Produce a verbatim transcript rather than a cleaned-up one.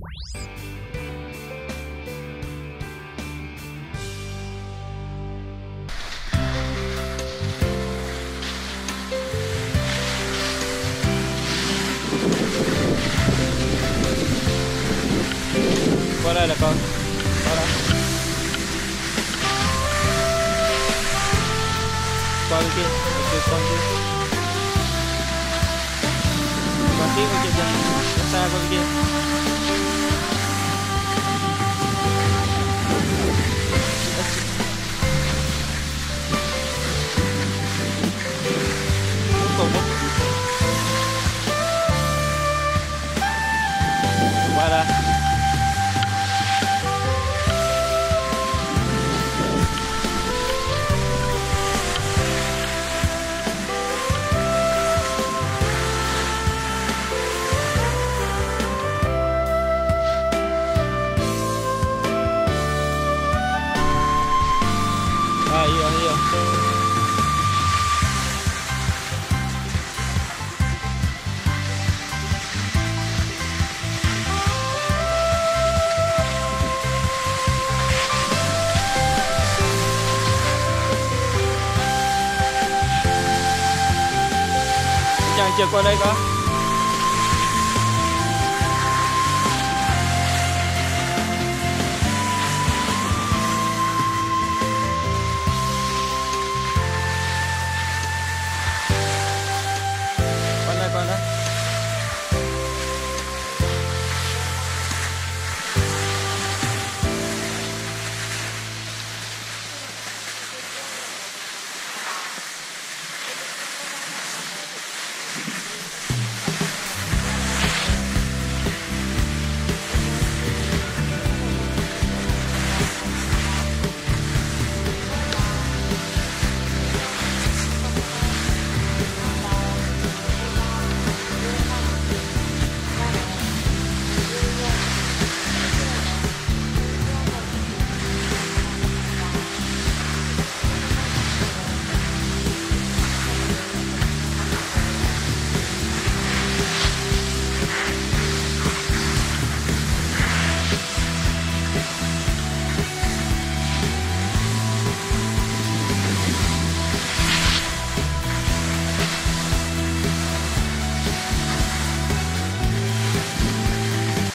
Qua đây là con. Qua đây. Qua bên kia, bên kia con kia. Qua tiếp bên kia kìa, xa qua bên kia. Cuối cùng qua đây. Ah, iya, iya. Jangan cek qua đây có.